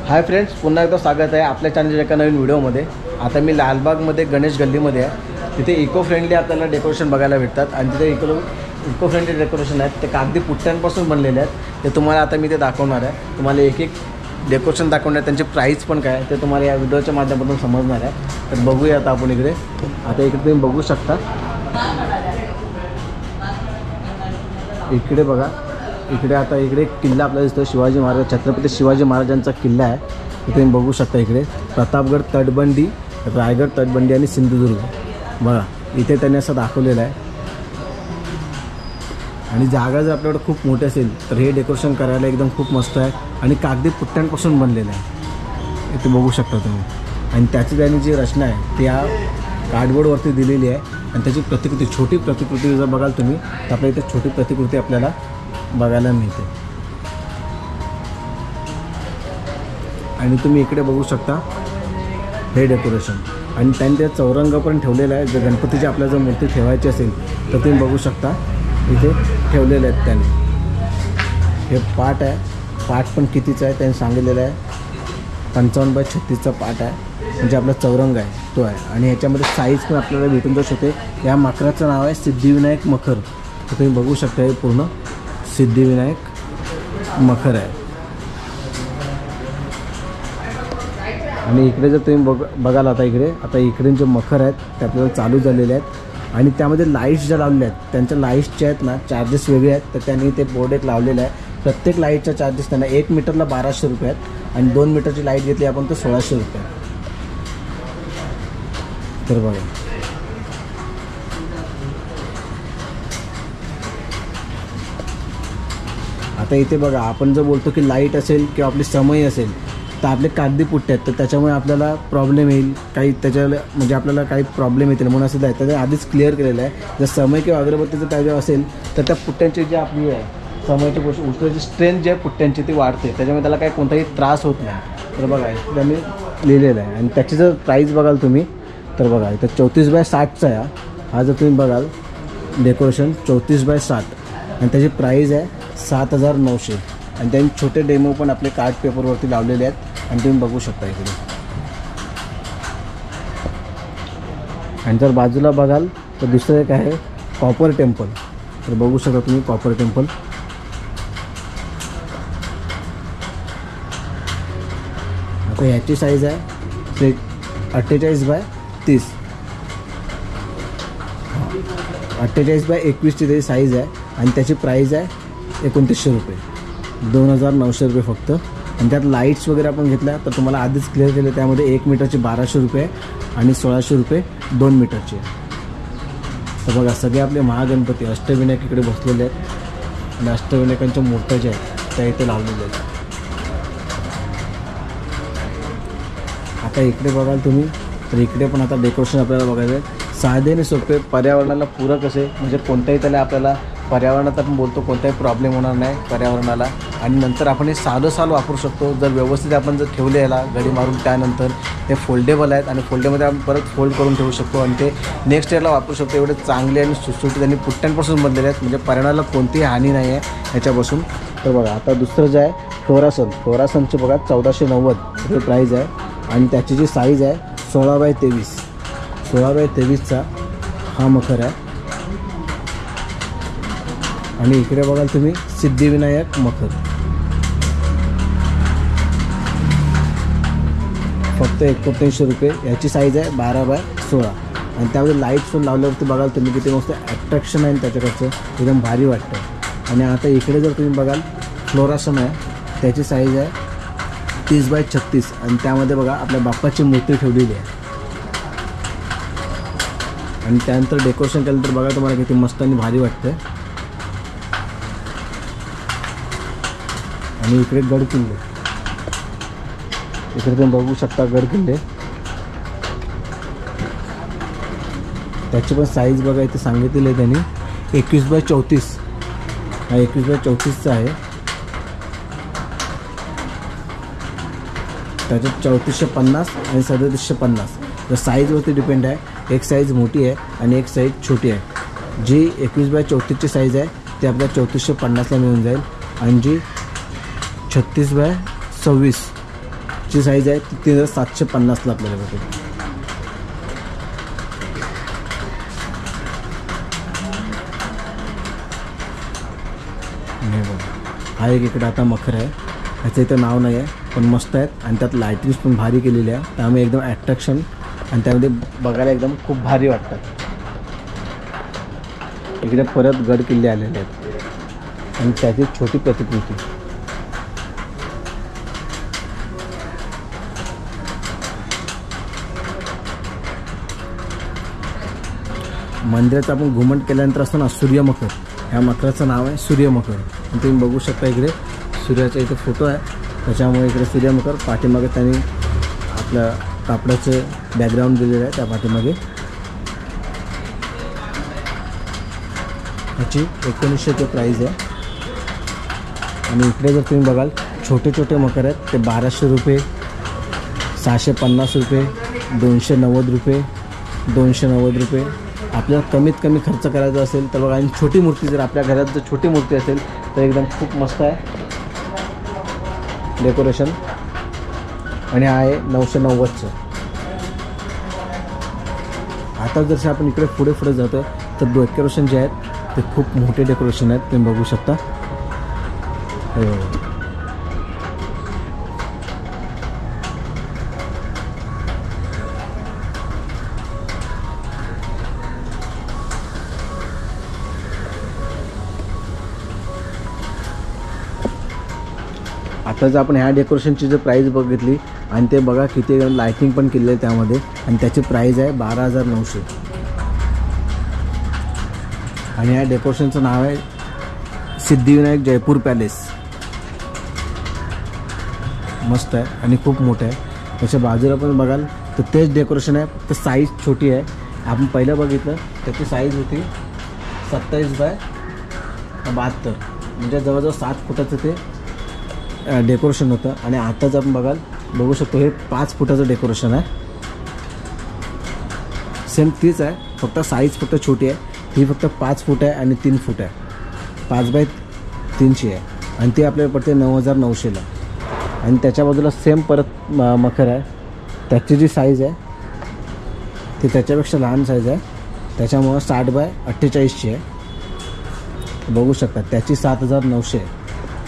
Hi friends, पुन्हा एकदा स्वागत आहे आपल्या चॅनलच्या एका नवीन व्हिडिओमध्ये। आता मी लालबागमध्ये गणेश गल्लीमध्ये आहे। तिथे इको फ्रेंडली आपल्याला डेकोरेशन बघायला भेटतात आणि तिथे इको फ्रेंडली डेकोरेशन आहेत। ते कागदी पुट्ट्यांपासून बनलेले आहेत। ते तुम्हाला आता मी ते दाखवणार आहे। तुम्हाला एक एक डेकोरेशन दाखवणार, त्यांची प्राईस पण काय ते तुम्हाला या व्हिडिओच्या माध्यमातून समजणार आहे। तर बघूया आता आपण इकडे। आता इकडे तुम्ही बघू शकता, इकडे बघा, इकडे आता इकडे किल्ला आपल्याला दिसतो, शिवाजी महाराज, छत्रपती शिवाजी महाराजांचा किल्ला आहे। तुम्ही बघू शकता इकडे प्रतापगड तटबंदी, रायगड तटबंदी आणि सिंधुदुर्ग बघा इथे त्यांनी असं दाखवलेलं आहे। आणि जागा जर आपल्याकडे खूप मोठी असेल तर हे डेकोरेशन करायला एकदम खूप मस्त आहे आणि कागदी पुट्ट्यांपासून बनलेलं आहे। इथे बघू शकता तुम्ही। आणि त्याची त्यांनी जी रचना आहे ती या कार्डबोर्डवरती दिलेली आहे आणि त्याची प्रतिकृती, छोटी प्रतिकृती जर बघाल तुम्ही तर आपल्या इथे छोटी प्रतिकृती आपल्याला बघायला मिळते। आणि तुम्ही इकडे बघू शकता हे डेकोरेशन आणि त्यांनी ते चौरंग पण ठेवलेलं आहे। जर गणपतीची आपल्याला जर मूर्ती ठेवायची असेल तर तुम्ही बघू शकता इथे ठेवलेले आहेत त्यांनी। हे पाट आहे, पाट पण कितीचं आहे त्यांनी सांगितलेलं आहे, 55x36चा पाट आहे, म्हणजे आपला चौरंग आहे तो आहे। आणि ह्याच्यामध्ये साईज पण आपल्याला भेटून जाऊ शकते। या मकराचं नाव आहे सिद्धिविनायक मखर। तर तुम्ही बघू शकता हे पूर्ण सिद्धिविनायक मखर आहे। आणि इकडे जर तुम्ही बघाल आता इकडे जे मखर आहेत ते आपल्याला चालू झालेले आहेत आणि त्यामध्ये लाईट्स ज्या लावलेल्या आहेत त्यांच्या लाईट्सचे आहेत ना चार्जेस वेगळे आहेत। तर त्यांनी ते बोर्ड एक लावलेला आहे। प्रत्येक लाईटचा चार्जेस त्यांना 1 मीटरला 1200 रुपये आहेत आणि 2 मीटरची लाईट घेतली आपण तर 1600 रुपये। तर बघा आता इथे बघा, आपण जर बोलतो की लाईट असेल किंवा आपली समय असेल तर आपले कागदी पुट्टे आहेत, तर त्याच्यामुळे आपल्याला प्रॉब्लेम येईल काही, त्याच्याला म्हणजे आपल्याला काही प्रॉब्लेम येतील म्हणून असं आहे। तर आधीच क्लिअर केलेलं आहे। जर समय किंवा अगरबत्तीचं पाहिजे असेल तर त्या पुट्ट्यांची जी आपली आहे समयची गोष्ट, उष्णतेची स्ट्रेंथ जी आहे पुट्ट्यांची ती वाढते, त्याच्यामुळे त्याला काही कोणताही त्रास होत नाही। तर बघा त्यांनी लिहिलेलं आहे। आणि त्याची जर प्राईस बघाल तुम्ही तर बघा इथं 34x60चा आहे हा जर तुम्ही बघाल डेकोरेशन 34x60 आणि त्याची प्राईस आहे 7900। आणि त्यांनी छोटे डेमो पण आपले कार्ड पेपरवरती लावलेले आहेत आणि तुम्ही बघू शकता इकडे। आणि जर बाजूला बघाल तर दुसरं एक आहे कॉपर टेम्पल। तर बघू शकता तुम्ही कॉपर टेम्पल। आता ह्याची साईज आहे 48x30, 48x21ची त्याची साईज आहे आणि त्याची प्राईज आहे 2900 रुपये, 2900 रुपये फक्त। आणि त्यात लाईट्स वगैरे आपण घेतल्या तर तुम्हाला आधीच क्लिअर केलं, त्यामध्ये 1 मीटरची 1200 रुपये आणि 1600 रुपये 2 मीटरचे। तर बघा सगळे आपले महागणपती अष्टविनायक इकडे बसलेले आहेत आणि अष्टविनायकांच्या मूर्त्या ज्या आहेत त्या इथे लावलेल्या आहेत। आता इकडे बघाल तुम्ही तर इकडे पण आता डेकोरेशन आपल्याला बघायचं आहे। साधे आणि सोपे, पर्यावरणाला पूरक असे, म्हणजे कोणत्याही त्याला आपल्याला पर्यावरणात आपण बोलतो कोणताही प्रॉब्लेम होणार नाही पर्यावरणाला। आणि नंतर आपण हे साल वापरू शकतो जर व्यवस्थित आपण जर ठेवले याला घडी मारून। त्यानंतर ते फोल्डेबल आहेत आणि फोल्डेमध्ये आपण परत फोल्ड करून ठेवू शकतो आणि ते नेक्स्ट इयरला वापरू शकतो। एवढे चांगले आणि सुटसुटीत आणि पुट्ट्यांपासून बनलेले आहेत, म्हणजे पर्यावरणाला कोणतीही हानी नाही आहे ह्याच्यापासून। तर बघा आता दुसरं जे आहे फ्लोरासनची बघा 1490 रुपये प्राईज आहे आणि त्याची जी साईज आहे 16x23चा हा मखर आहे। आणि इकडे बघाल तुम्ही सिद्धिविनायक मखर फक्त 2900 रुपये, याची साईज आहे 12x16 आणि त्यामध्ये लाईट्स पण लावल्यावरती बघाल तुम्ही किती मस्त ॲट्रॅक्शन आहे त्याच्याकडचं, एकदम भारी वाटतं। आणि आता इकडे जर तुम्ही बघाल फ्लोरासन आहे, त्याची साईज आहे 30x36 आणि त्यामध्ये बघा आपल्या बाप्पाची मूर्ती ठेवलेली आहे। आणि त्यानंतर डेकोरेशन केलं तर बघा तुम्हाला किती मस्त आणि भारी वाटतं। आणि इकडे गड किल्ले, इकडे तुम्ही बघू शकता गड किल्ले, त्याची पण साईज बघा इथे सांगितलेली आहे त्यांनी 21x34, हा 21x34चा आहे। त्याच्यात 3450 आणि 3750 तर साईजवरती डिपेंड आहे। एक साईज मोठी आहे आणि एक साईज छोटी आहे। जी 21x34ची साईज आहे ते आपल्या 3450ला मिळून जाईल आणि जी 36x26 ची साईज आहे ती 3750ला आपल्याला भेटेल. हे बघा, हा एक इकडे आता मखर आहे. ह्याचं इथं नाव नाही आहे पण मस्त आहेत आणि त्यात लाईटिंग्स पण भारी केलेली आहे. त्यामुळे एकदम ॲट्रॅक्शन आणि त्यामध्ये बघायला एकदम खूप भारी वाटतात. इकडे परत गड किल्ले आलेले आहेत आणि त्याची छोटी प्रतिकृती. मंदिराचं आपण घुमट केल्यानंतर असतं ना सूर्यमखर, ह्या मखराचं नाव आहे सूर्यमखर. आणि तुम्ही बघू शकता इकडे सूर्याचा इथे फोटो आहे, त्याच्यामुळे इकडे सूर्यमखर. पाठीमागे त्यांनी आपल्या कापडाचं बॅकग्राऊंड दिलेलं आहे त्या पाठीमागे. ह्याची 1900 प्राईज आहे. आणि इकडे जर तुम्ही बघाल छोटे छोटे मकर आहेत ते 1200 रुपये, 650 रुपये, 290 रुपये, 290 रुपये. आपल्याला कमीत कमी खर्च करायचा असेल तर बघा, आणि छोटी मूर्ती जर आपल्या घरात जर छोटी मूर्ती असेल तर एकदम खूप मस्त आहे डेकोरेशन. आणि हा आहे 990चं. आता जर आपण इकडे पुढे जातो तर डेकोरेशन जे आहेत ते खूप मोठे डेकोरेशन आहेत, तुम्ही बघू शकता. आता जर आपण ह्या डेकोरेशनची जर प्राईस बघितली आणि ते बघा किती लायटिंग पण केलेली आहे त्यामध्ये, आणि त्याची प्राईस आहे 12,900. आणि ह्या डेकोरेशनचं नाव आहे सिद्धिविनायक जयपूर पॅलेस. मस्त आहे आणि खूप मोठं आहे. त्याच्या बाजूला पण बघाल तर तेच डेकोरेशन आहे, फक्त साईज छोटी आहे. आपण पहिलं बघितलं त्याची साईज होती 27 बाय 72, म्हणजे जवळजवळ 7 फुटाचं ते डेकोरेशन होतं. आणि आताच आपण बघू शकतो हे 5 फुटाचं डेकोरेशन आहे. सेम तीच आहे, फक्त साईज फक्त छोटी आहे. ही फक्त 5 फूट आहे आणि 3 फूट आहे, 5 बाय 3ची आहे. आणि ती आपल्याला पडते 9,900ला. आणि त्याच्या बाजूला सेम परत मखर आहे, त्याची जी साईज आहे ती त्याच्यापेक्षा लहान साईज आहे, त्याच्यामुळं 60 बाय 48ची आहे. बघू शकता त्याची 7,900 आहे.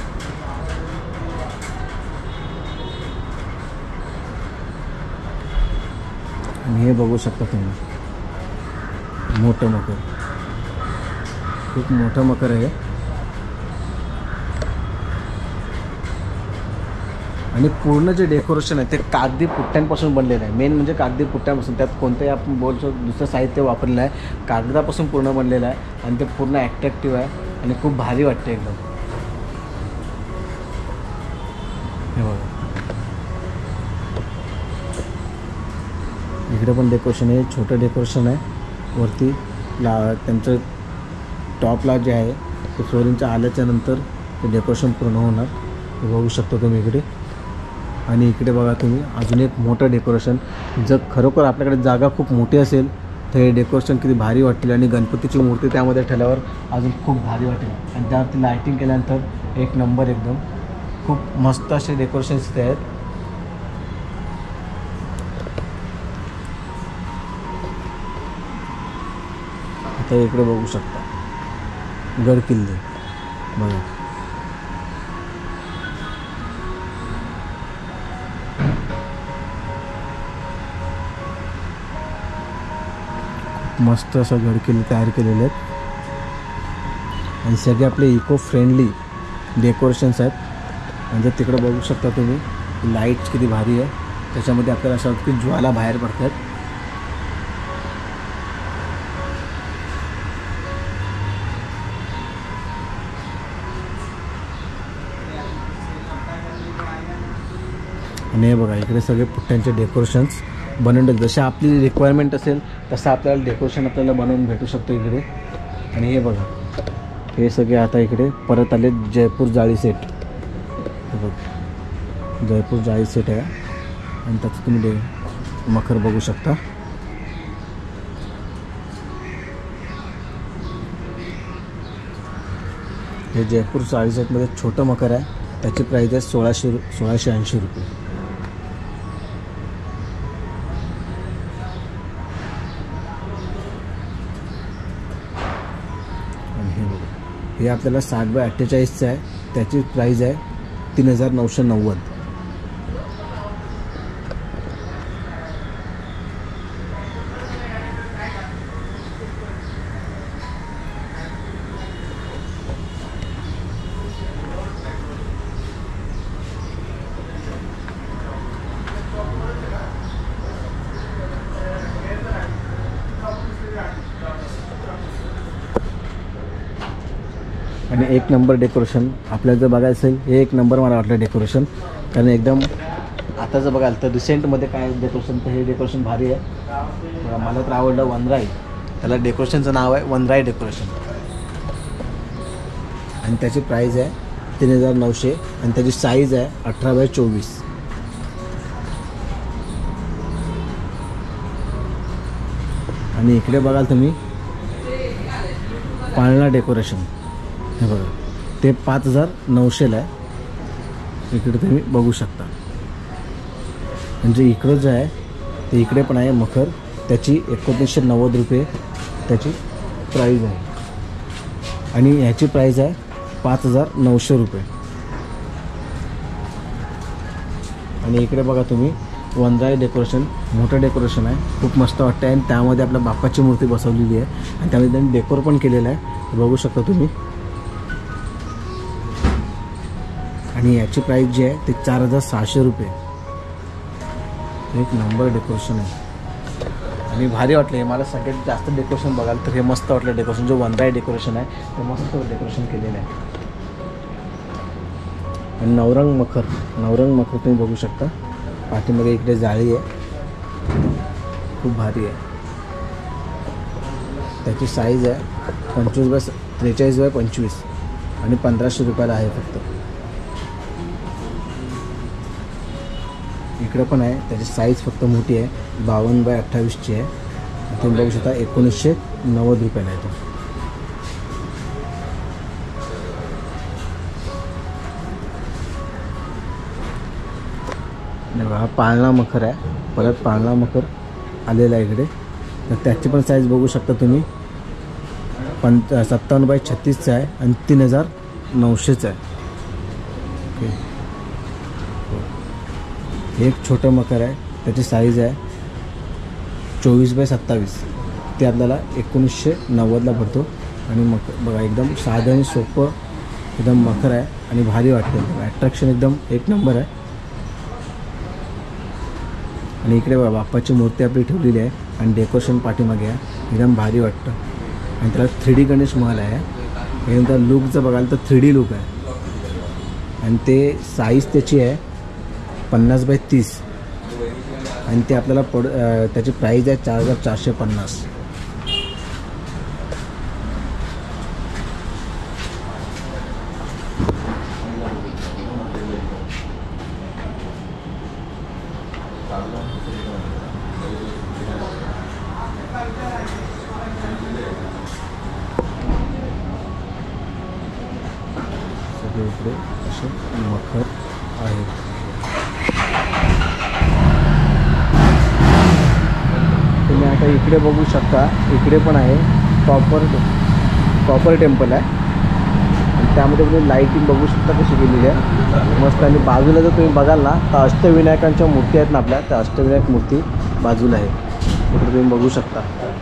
आणि हे बघू शकता तुम्ही मोठं मकर, खूप मोठं मकर आहे. आणि पूर्ण जे डेकोरेशन आहे ते कागदी पुट्ट्यांपासून बनलेलं आहे. मेन म्हणजे कागदी पुट्ट्यांपासून, त्यात कोणतंही आपण बोलतो दुसरं साहित्य वापरलेलं आहे, कागदापासून पूर्ण बनलेलं आहे. आणि ते पूर्ण ॲट्रॅक्टिव्ह आहे आणि खूप भारी वाटते एकदम. हे बघा इकडे पण डेकोरेशन आहे, छोटं डेकोरेशन आहे. वरती त्यांचं टॉपला जे आहे ते फ्लोरिंगच्या आल्याच्या नंतर ते डेकोरेशन पूर्ण होणार, ते बघू शकतो तुम्ही इकडे. आणि इकडे बघा तुम्ही अजून एक मोठं डेकोरेशन. जर खरोखर आपल्याकडे जागा खूप मोठी असेल तर हे डेकोरेशन किती भारी वाटेल. आणि गणपतीची मूर्ती त्यामध्ये ठेवल्यावर अजून खूप भारी वाटेल. आणि त्यावरती लायटिंग केल्यानंतर एक नंबर, एकदम खूप मस्त असे डेकोरेशन्स इथे आहेत. आता इकडे बघू शकता गड किल्ले बघा. मस्त असं गड किल्ले तयार केलेले आहेत. आणि सगळे आपले इको फ्रेंडली डेकोरेशन्स आहेत. आणि जर तिकडे बघू शकता तुम्ही लाईट्स किती भारी आहे, त्याच्यामध्ये आपल्याला असं वाटतं की ज्वाला बाहेर पडतात. आणि हे बघा इकडे सगळे पुट्ट्यांचे डेकोरेशन्स बनवून, जसे आपली रिक्वायरमेंट असेल तसं आपल्याला डेकोरेशन आपल्याला बनवून भेटू शकतो इकडे. आणि हे बघा हे सगळे आता इकडे परत आले जयपूर जाळी सेट. हे बघा जयपूर जाळी सेट आहे आणि त्याचं तुम्ही मखर बघू शकता. हे जयपूर जाळी सेटमध्ये छोटं मखर आहे, त्याची प्राईस आहे 1680 रुपये. हे आपल्याला 60x48चं आहे. त्याची प्राईज आहे 3990. आणि 1 नंबर डेकोरेशन आपल्याला जर बघायचं असेल, हे 1 नंबर मला वाटलं डेकोरेशन. कारण एकदम आता जर बघाल तर रिसेंटमध्ये काय डेकोरेशन, तर हे डेकोरेशन भारी आहे. मला तर आवडलं वनराई. त्याला डेकोरेशनचं नाव आहे वनराई डेकोरेशन. आणि त्याची प्राईज आहे 3900 आणि त्याची साईज आहे 18x24. आणि इकडे बघाल तुम्ही पाळणा डेकोरेशन, हे बघा ते 5900ला आहे. इकडे तुम्ही बघू शकता. म्हणजे इकडं जे आहे ते इकडे पण आहे मखर. त्याची 1990 रुपये त्याची प्राईज आहे. आणि ह्याची प्राईज आहे 5900 रुपये. आणि इकडे बघा तुम्ही वनराई डेकोरेशन, मोठं डेकोरेशन आहे, खूप मस्त वाटतं आहे. आणि त्यामध्ये आपल्या बाप्पाची मूर्ती बसवलेली आहे आणि त्यामध्ये त्यांनी डेकोर पण केलेलं आहे, बघू शकता तुम्ही. आणि याची प्राईस जी आहे ते 4600 रुपये. 1 नंबर डेकोरेशन आहे आणि भारी वाटलं. हे मला सगळ्यात जास्त डेकोरेशन बघाल तर हे मस्त वाटलं डेकोरेशन. जो वनराई डेकोरेशन आहे ते मस्त डेकोरेशन केलेलं आहे. आणि नवरंग मखर तुम्ही बघू शकता. पाठीमागे इकडे जाळी आहे, खूप भारी आहे. त्याची साईज आहे 43x25 आणि 1500 रुपयाला आहे फक्त. इकडे पण आहे, त्याची साईज फक्त मोठी आहे, 52x28ची आहे. तुम्ही बघू शकता 1990 रुपयाला आहे तो. हा पाळणा मखर आहे, परत पाळणा मखर आलेला आहे इकडे. तर त्याची पण साईज बघू शकता तुम्ही, 57x36चं आहे आणि 3900चं आहे. ओके. एक छोटं मखर आहे, त्याची साईज आहे 24x27. ते आपल्याला 1990ला भरतो. आणि मखर बघा एकदम साधं आणि सोपं एकदम मखर आहे आणि भारी वाटतं. ॲट्रॅक्शन एकदम 1 नंबर आहे. आणि इकडे बघा बाप्पाची मूर्ती आपली ठेवलेली आहे आणि डेकोरेशन पाठीमागे आहे, एकदम भारी वाटतं. आणि त्याला 3D गणेश महल आहे. त्यानंतर लुक जर बघाल तर 3D लुक आहे. आणि ते साईज त्याची आहे 50x30 आणि ते आपल्याला त्याची प्राईज आहे 4450. इकडे असे मखर आहेत. तुम्ही आता इकडे बघू शकता, इकडे पण आहे कॉपर टेम्पल आहे. आणि त्यामध्ये तुम्ही लाईटिंग बघू शकता कशी केलेली आहे, मस्त. आणि बाजूला जर तुम्ही बघाल ना तर अष्टविनायकांच्या मूर्ती आहेत ना आपल्या, त्या अष्टविनायक मूर्ती बाजूला आहे, इकडे तुम्ही बघू शकता.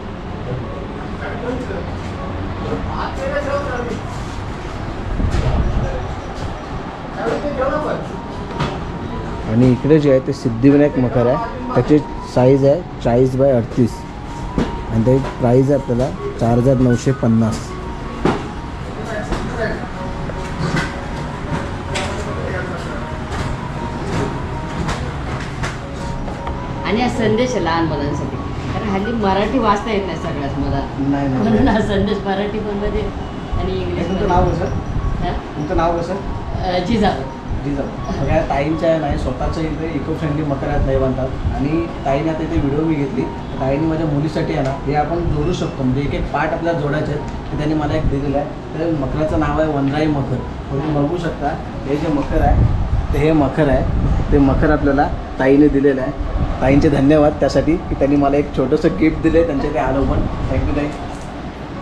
आणि इकडे जे आहे ते सिद्धिविनायक मखर आहे. त्याची साईज आहे 40x38 आणि त्याची प्राईज आहे आपल्याला 4950. आणि हा संदेश आहे लहान मुलांसाठी, कारण हल्ली मराठी वाचता येत नाही सगळ्यात मला, म्हणून हा संदेश मराठी पण मध्ये आणि इंग्लिश. तुमचं नाव कसं? जिजाऊ. या ताईंच्या नाही स्वतःच्या इथे इको फ्रेंडली मकर आहेत नाही बांधतात. आणि ताईने आता इथे व्हिडिओ मी घेतली, ताईने माझ्या मुलीसाठी आहे ना हे आपण जोडू शकतो. म्हणजे एक एक पार्ट आपल्याला जोडायचे आहेत, ते त्यांनी मला एक दिलेलं आहे. तर मकराचं नाव आहे वनराई मखर. तुम्ही बघू शकता हे जे मखर आहे ते हे मखर आहे. ते मखर आपल्याला ताईने दिलेलं आहे. ताईंचे धन्यवाद त्यासाठी की त्यांनी मला एक छोटंसं गिफ्ट दिलं आहे. त्यांच्या ते आलो पण. थँक्यू ताई.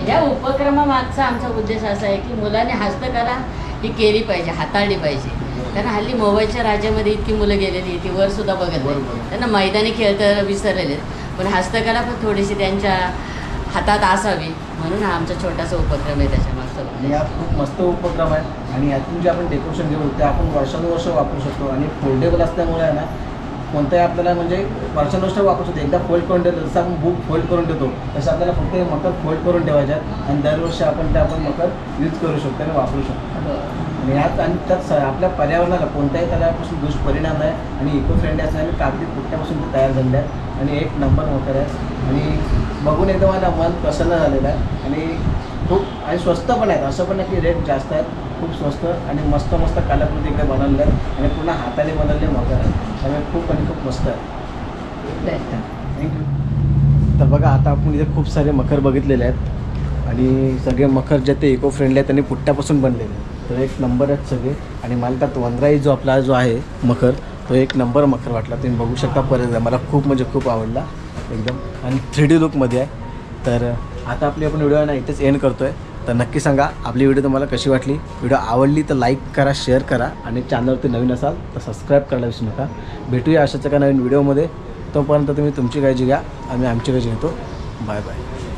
या उपक्रमामागचा आमचा उद्देश असा आहे की मुलांनी हस्तकला ही केली पाहिजे, हाताळली पाहिजे. कारण हल्ली मोबाईलच्या राज्यामध्ये इतकी मुलं गेलेली ती वर सुद्धा बघत नाही. त्यांना मैदानी खेळ तर विसरलेले, पण हस्तकला पण थोडीशी त्यांच्या हातात असावी म्हणून हा आमचा छोटासा उपक्रम आहे त्याच्या मागचा. आणि हा खूप मस्त उपक्रम आहे आणि यातून जे आपण डेकोरेशन घेऊ ते आपण वर्षानुवर्ष वापरू शकतो आणि फोल्डेबल असल्यामुळे आहे ना कोणत्याही आपल्याला म्हणजे वर्षानुवर्ष वापरू शकतो. एकदा फोल्ड करून ठेवतो जसं आपण बुक फोल्ड करून ठेवतो तसं आपल्याला फक्त हे मकर फोल्ड करून ठेवायचे आणि दरवर्षी आपण मकर यूज करू शकतो आणि वापरू शकतो. आणि यात आणि त्यात आपल्या पर्यावरणाला कोणत्याही त्यापासून दुष्परिणाम आहे आणि इको फ्रेंडली असल्याने कागदी पुट्ट्यापासून ते तयार झालेले आहे आणि एक नंबर मकर आहे आणि बघून एकदम मला मन प्रसन्न झालेलं आहे आणि खूप आणि स्वस्त पण आहेत. असं पण नाही की रेट जास्त आहेत, खूप स्वस्त आणि मस्त मस्त कलाकृती इकडे बनवल्या आहेत आणि पूर्ण हाताने बनवले मकर आहे. त्यामुळे खूप आणि खूप मस्त आहे. थँक्यू. तर बघा आता आपण इथे खूप सारे मकर बघितलेले आहेत आणि सगळे मखर जे ते इको फ्रेंडली आहेत त्यांनी पुट्ट्यापासून बनलेले आहेत. तर एक नंबर आहेत सगळे आणि मला त्यात वनराई जो आपला जो आहे मखर तो एक नंबर मखर वाटला. तुम्ही बघू शकता परत मला खूप म्हणजे खूप आवडला एकदम आणि 3D लुकमध्ये आहे. तर आता आपली आपण व्हिडिओ ना इथेच एंड करतो आहे. तर नक्की सांगा आपली व्हिडिओ तुम्हाला कशी वाटली. व्हिडिओ आवडली तर लाईक करा, शेअर करा आणि चॅनलवरती नवीन असाल तर सबस्क्राईब करायला विसरू नका. भेटूया अशाच एका नवीन व्हिडिओमध्ये. तोपर्यंत तुम्ही तुमची काळजी घ्या, आम्ही आमची काळजी घेतो. Bye bye.